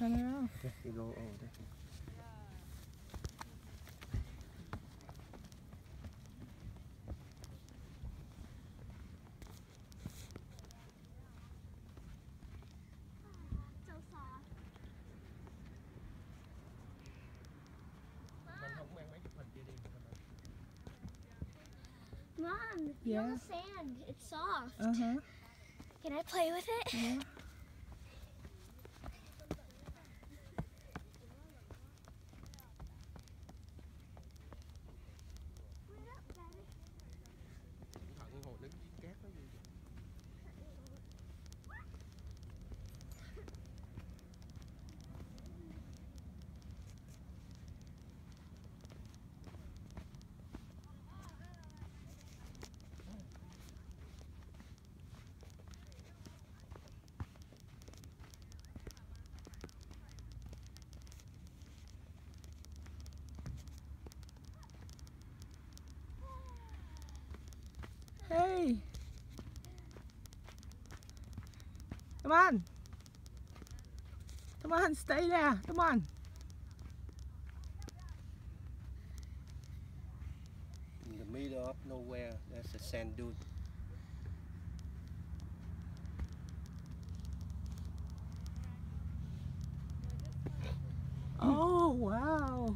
Turn around. Okay, you go over there. So soft. Mom, feel Yeah. the sand. It's soft. Uh-huh. Can I play with it? Yeah. Thận ngồi đứng cát nó gì. Hey. Come on. Come on, stay there. Come on. In the middle of nowhere, there's a sand dune. Oh, wow.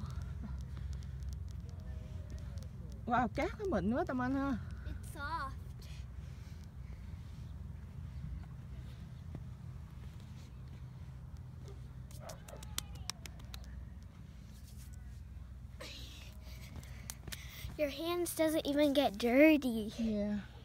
Wow, cát nó mịn quá Tâm Anh ha. It's soft. Your hands doesn't even get dirty. Yeah.